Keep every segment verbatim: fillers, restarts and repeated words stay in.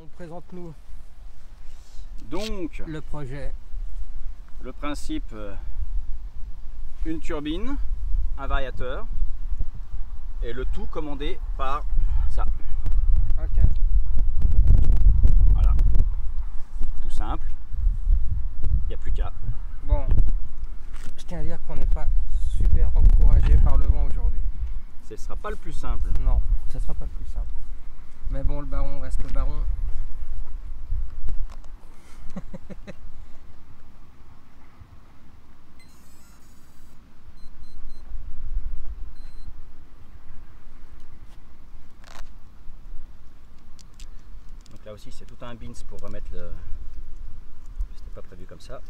Bon, présente-nous. Donc, le projet. Le principe, euh, une turbine, un variateur, et le tout commandé par ça. Ok. Voilà. Tout simple. Il n'y a plus qu'à. Bon, je tiens à dire qu'on n'est pas super encouragé par le vent aujourd'hui. Ce ne sera pas le plus simple. Non, ce sera pas le plus simple. Mais bon, le baron reste le baron. Donc là aussi c'est tout un bins pour remettre le... C'était pas prévu comme ça.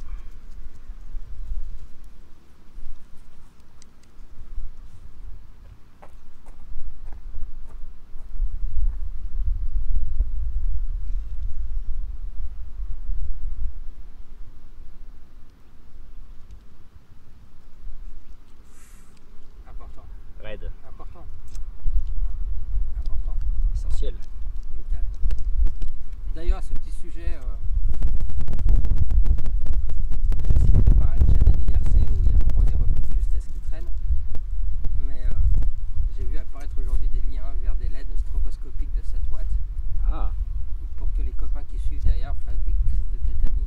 Important. Raide. Important. Important. Essentiel. Vital. D'ailleurs, ce petit sujet, euh, je suis fait par une chaîne I R C où il y a vraiment des reprises de justesse qui traînent. Mais euh, j'ai vu apparaître aujourd'hui des liens vers des L E D stroboscopiques de sept watts. Ah. Pour que les copains qui suivent derrière fassent des crises de tétanie.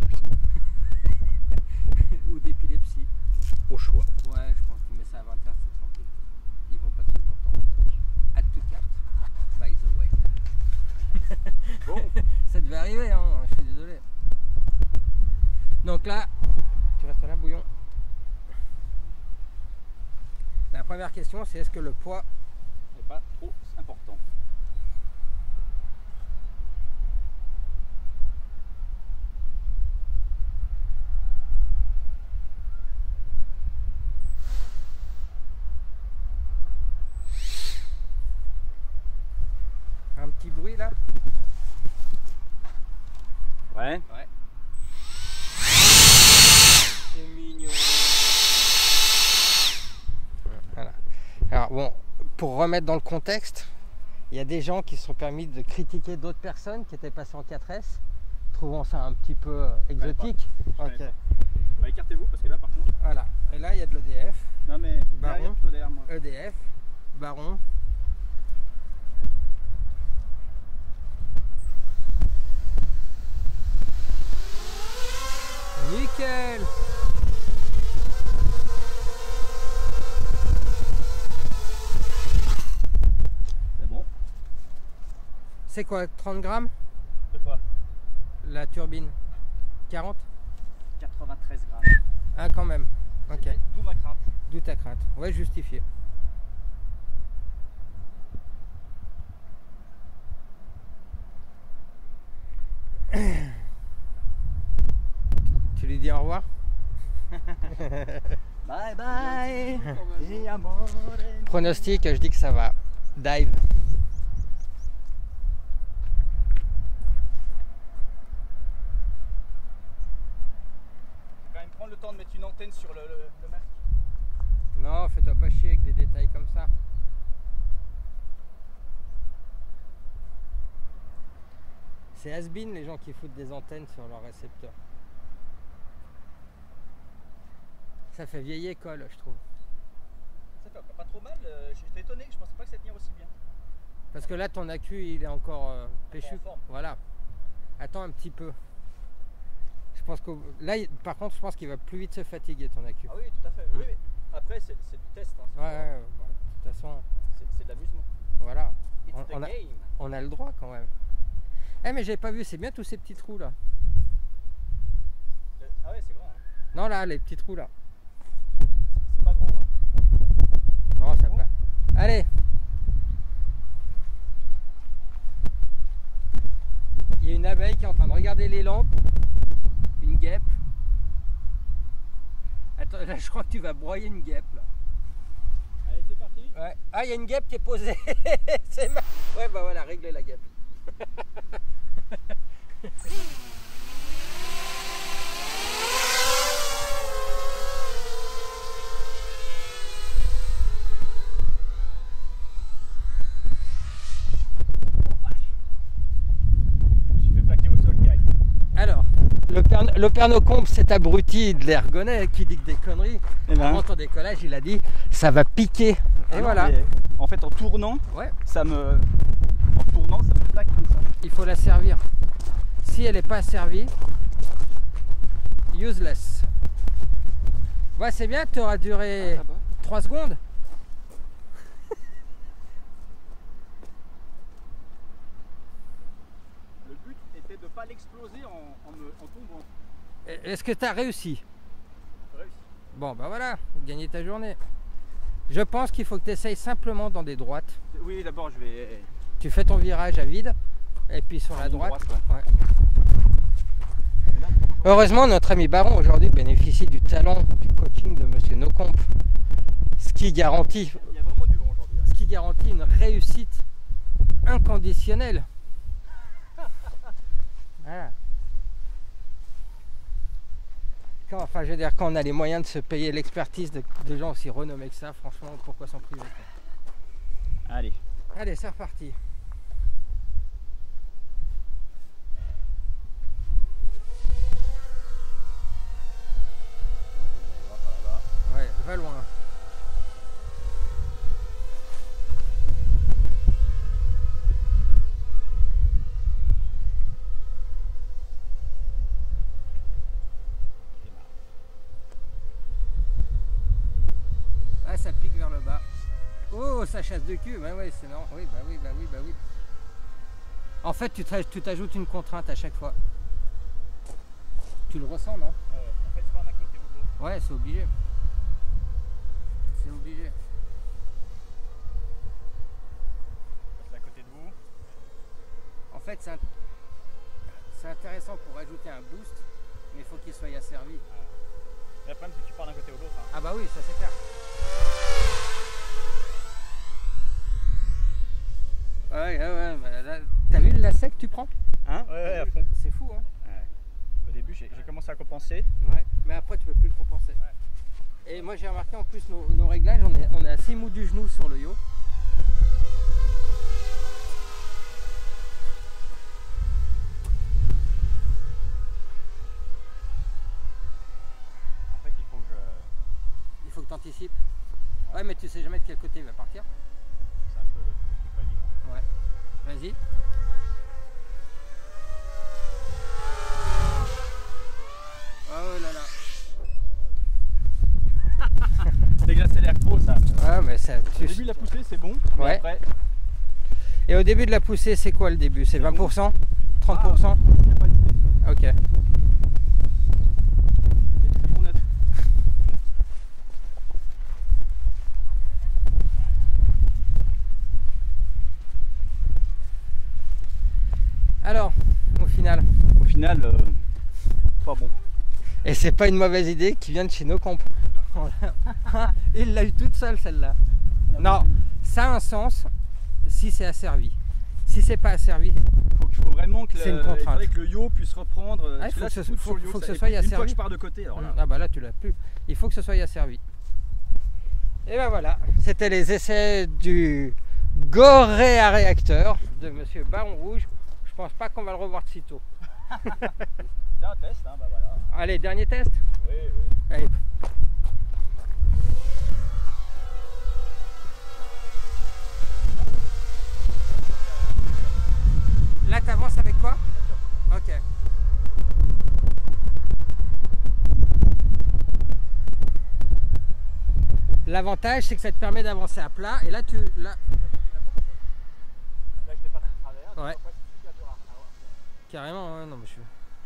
Ou d'épilepsie. Au choix. Ouais, je pense que tu mets ça à vingt heures, c'est tranquille. Ils vont pas tout longtemps. Add to cart, by the way. Bon. Ça devait arriver, hein, je suis désolé. Donc là, tu restes là, bouillon. La première question, c'est est-ce que le poids n'est pas trop important. un petit bruit là? Ouais. Ouais. C'est mignon. Voilà. Alors bon, pour remettre dans le contexte, il y a des gens qui se sont permis de critiquer d'autres personnes qui étaient passées en quatre S, trouvant ça un petit peu euh, exotique. Ok. Bah, écartez-vous parce que là par contre. Voilà. Et là il y a de l'E D F. Non mais Baron. derrière, plutôt derrière moi. E D F. Baron. Nickel. C'est bon. C'est quoi, trente grammes? De quoi? La turbine quarante? quatre-vingt-treize grammes. Ah quand même. Ok. D'où ma crainte. D'où ta crainte. Ouais, justifié. Tu lui dis au revoir? Bye bye. Et amore. Pronostic, je dis que ça va. Dive. Quand même prendre le temps de mettre une antenne sur le, le, le masque. Non, fais-toi pas chier avec des détails comme ça. C'est has-been les gens qui foutent des antennes sur leur récepteur. Ça fait vieille école, je trouve. Ça fait pas trop mal, euh, j'étais étonné, je pensais pas que ça tenir aussi bien. Parce que là, ton accu, il est encore euh, péchu. en forme. Voilà. Attends un petit peu. Je pense que là, il- par contre, je pense qu'il va plus vite se fatiguer, ton accu. Ah oui, tout à fait. Mm. Oui, mais après, c'est du test. Hein, Ouais, ouais, ouais, bah, de toute façon, c'est de l'amusement. voilà. It's On, the on a, game. on a le droit quand même. Eh, mais j'ai pas vu, c'est bien tous ces petits trous là. Euh, Ah ouais, c'est grand. Hein. Non, là, les petits trous là. C'est pas gros. Hein. Non, ça Bon. va. Allez. Il y a une abeille qui est en train de regarder les lampes. Une guêpe. Attends, là, je crois que tu vas broyer une guêpe là. Allez, c'est parti. Ouais. Ah, il y a une guêpe qui est posée. C'est ma... Ouais, bah voilà, réglez la guêpe. père, le père Nocombe, cet abruti de l'Ergonais qui dit que des conneries, Eh ben. avant ton décollage, il a dit ça va piquer. Et Ah non, voilà. mais en fait, en tournant, Ouais. ça me, en tournant, ça me plaque comme ça. Il faut la servir. Si elle n'est pas servie, useless. Ouais, c'est bien, tu auras duré Ah, bah. trois secondes. Le but était de ne pas l'exploser en, en, me, en tombant. Est-ce que tu as réussi? Réussi. Bon, bah voilà, gagner ta journée. Je pense qu'il faut que tu essayes simplement dans des droites. Oui, d'abord, je vais. Tu fais ton virage à vide, et puis sur la ligne droite. droite, ouais. Ouais. Mais là, bon, Heureusement, notre ami Baron aujourd'hui bénéficie du talent du coaching de Monsieur Nocombe, ce qui garantit, il y a vraiment du vent aujourd'hui. Hein. ce qui garantit une réussite inconditionnelle. Voilà. Quand, enfin, je veux dire, quand on a les moyens de se payer l'expertise de, de gens aussi renommés que ça, franchement, pourquoi s'en priver, quoi. Allez. Allez, c'est reparti. Ouais, va loin. Ah, ça pique vers le bas. Oh, ça chasse de cul. Bah ouais, c'est non. Oui, bah oui, bah oui, bah oui. En fait, tu t'ajoutes une contrainte à chaque fois. Tu le ressens, non? Euh, en fait, je prends d'un côté ou de l'autre. Ouais, c'est obligé. C'est obligé. C'est à côté de vous. En fait, c'est un... intéressant pour ajouter un boost, mais il faut qu'il soit asservi. Le problème, c'est que tu pars d'un côté ou de l'autre. Hein. Ah bah oui, ça c'est clair. Ouais, ouais, ouais. Bah là, t'as vu le lacet que tu prends? Hein? Ouais, ouais, à fond. C'est fou, hein? Ouais. Au début, j'ai commencé à compenser. Ouais, mais après tu peux plus le compenser. Ouais. Et moi j'ai remarqué en plus nos, nos réglages, on est, on est assez mou du genou sur le yo. En fait, il faut que je... Il faut que tu anticipes. Ouais, mais tu sais jamais de quel côté il va partir. C'est un peu le truc pas évident. Ouais. Vas-y. Oh là là. Dès que j'accélère trop, ça. Ouais, mais ça. Tu... Au début de la poussée, c'est bon. Mais ouais. Après... Et au début de la poussée, c'est quoi le début? C'est vingt pour cent? trente pour cent? Ah, j'ai pas d'idée. Ok. Il y a des très bons nets. Alors, au final. Au final, euh, pas bon. Et c'est pas une mauvaise idée qui vient de chez Nocombe. Il l'a eu toute seule celle-là. Non, ça a un sens si c'est asservi. Si c'est pas asservi, Faut, faut vraiment que, c'est une le, il contrainte. faudrait que le yo puisse reprendre. Ah, il faut là, que ce- tu poutres faut- sur le yo, faut que ça- ce et soit puis Une fois asservi. que je pars de côté, alors là. Ah bah là tu l'as plus. Il faut que ce soit asservi. Et ben voilà, c'était les essais du Gorée à réacteur de Monsieur Baron Rouge. Je pense pas qu'on va le revoir de sitôt. C'était un test, hein, bah voilà. Allez, dernier test. Oui, oui. Allez. Là, t'avances avec quoi? Ok. L'avantage, c'est que ça te permet d'avancer à plat. Et là, tu... Là... Là, je n'étais pas de travers. Ouais. Après, c'est super dur à- à voir. Carrément, ouais, non, monsieur.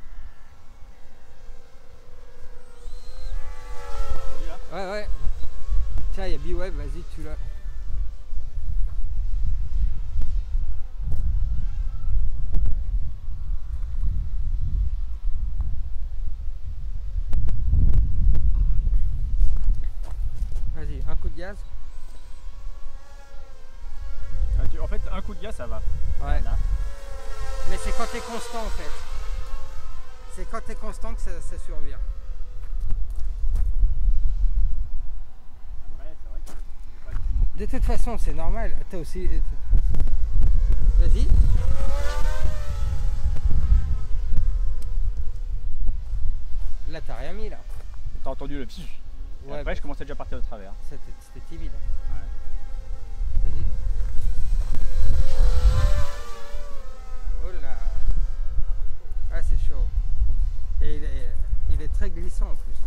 T'as vu, là? Ouais, ouais. Tiens, il y a B-Web, vas-y, tu l'as. Vas-y, un coup de gaz. Ah, tu- En fait, un coup de gaz, ça va. Ouais. Là. Mais c'est quand t'es constant en fait. C'est quand t'es constant que ça, ça survient. Ouais, c'est vrai que c'est pas difficile non plus. De toute façon, c'est normal. T'as aussi. Vas-y. t'as rien mis là. T'as entendu le pfff. Et Ouais, après, je commençais déjà à partir de travers. c'était c'était timide. Ouais. Vas-y. Oh là. Ah, c'est chaud. Et il est, il est très glissant en plus.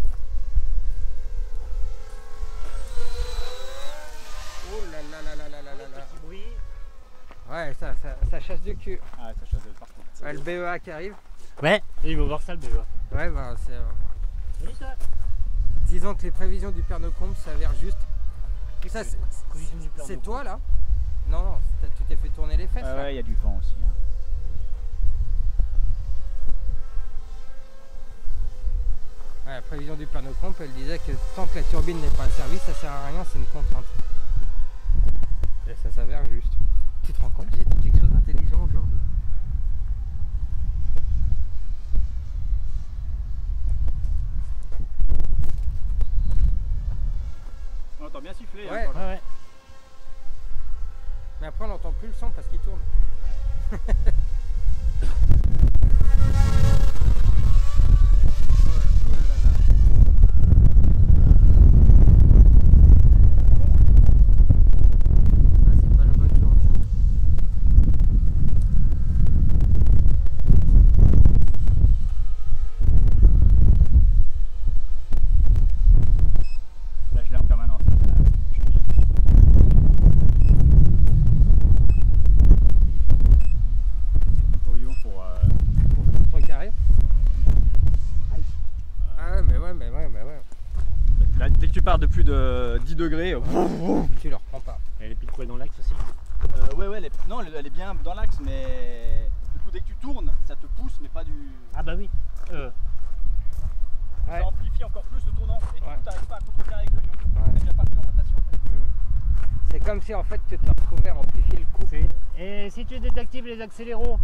Oh là là là là là là là là. Petit bruit. Ouais, ça, ça, ça chasse du cul. Ah ouais, ça chasse de partout. Ouais, le B E A qui arrive. Ouais, il va voir ça le B E A. Ouais, bah c'est. euh, Salut toi. Disons que les prévisions du Père Nocombe s'avèrent justes. Ça, c'est- Prévision du Père c'est Nocombe. toi là? Non, non, t'as- tu t'es fait tourner les fesses Ah là. ouais, il y a du vent aussi. Hein. Ouais, la prévision du Père Nocombe, elle disait que tant que la turbine n'est pas servie, ça sert à rien, c'est une contrainte. Et ça s'avère juste. Tu te rends compte, j'ai dit quelque chose d'intelligent aujourd'hui. On entend bien siffler. Ouais. Hein, quand Ouais, ouais. Mais après on n'entend plus le son parce qu'il tourne. Ah, c'est pas la bonne journée. hein. Là, je l'ai en permanence. Là, je suis bien. Oyo pour. Euh, Pour contrecarrer. Ah ouais, mais ouais, mais ouais, mais ouais. Là, dès que tu pars de plus de dix degrés, euh, Tu le reprends pas. Elle est pile poil dans l'axe aussi. euh, ouais, ouais, elle est, non, elle, elle est bien dans l'axe, mais du coup, dès que tu tournes, ça te pousse, mais pas du. Ah bah oui. Euh, Ouais. Ça amplifie encore plus le tournant, et du Ouais. coup, t'arrives pas à contrecarrer avec le yo. Ouais. C'est déjà parti en rotation. En fait. C'est comme si en fait tu te retrouvais à amplifier le coup. c'est- Et si tu désactives les accéléros,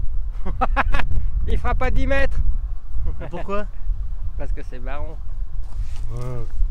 Il fera pas dix mètres pourquoi? parce que c'est marron. Ouais.